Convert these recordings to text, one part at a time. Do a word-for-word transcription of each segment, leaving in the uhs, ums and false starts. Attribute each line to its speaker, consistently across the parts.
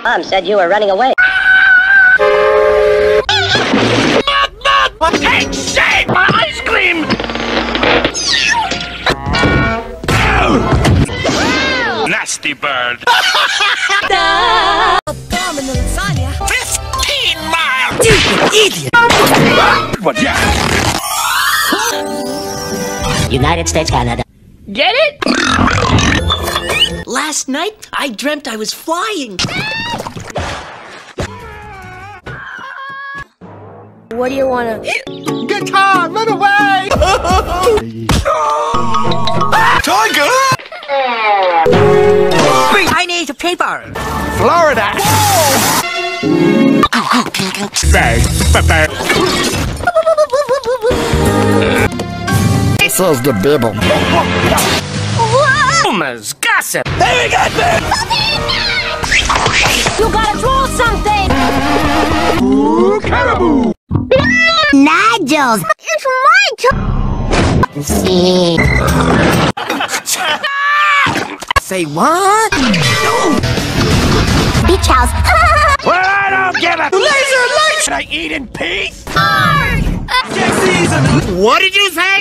Speaker 1: Mom said you were running away.
Speaker 2: Not, not! What? Hey, shit! My ice cream! Nasty bird.
Speaker 3: Abominable lasagna.
Speaker 2: Fifteen miles!
Speaker 3: Stupid idiot!
Speaker 2: What, yeah?
Speaker 1: United States, Canada.
Speaker 3: Get it? Last night, I dreamt I was flying. What do you wanna...
Speaker 2: Guitar, run away! Tiger!
Speaker 3: I need a paper.
Speaker 2: Florida! Bang, bang.
Speaker 4: This is the Bible.
Speaker 2: Rumors, gossip. There we go, man.
Speaker 5: You gotta draw something!
Speaker 2: Ooh, caribou.
Speaker 5: Nigels! It's my turn! See?
Speaker 3: Say what?
Speaker 5: Beach house!
Speaker 2: Well, I don't give a laser light. Should I eat in peace? What did you say?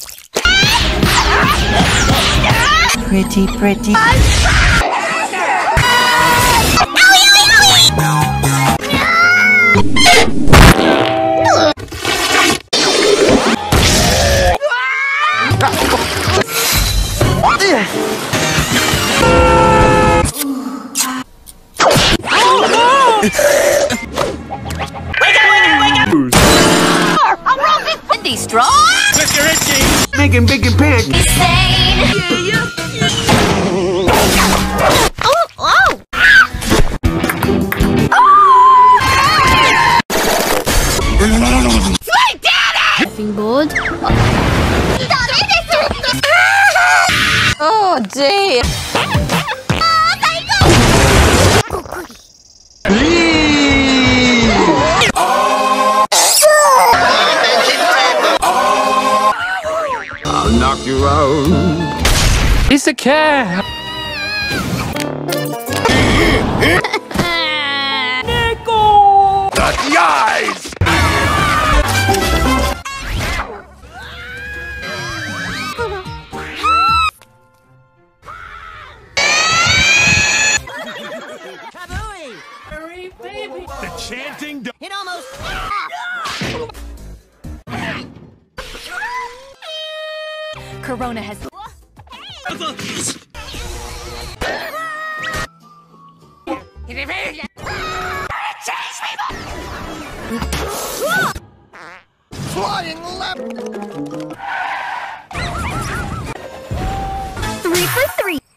Speaker 3: Pretty, pretty.
Speaker 5: Wendy strong!
Speaker 2: With your itchy.
Speaker 4: Making bacon pants.
Speaker 5: Insane! Oh, oh! My daddy! Effing bored. Oh, dear.
Speaker 4: I'll knock you out.
Speaker 2: It's a cat.
Speaker 5: Nico!
Speaker 2: Not the eyes. The chanting.
Speaker 3: It almost...
Speaker 5: Corona has...
Speaker 2: Flying left.
Speaker 5: Three for three.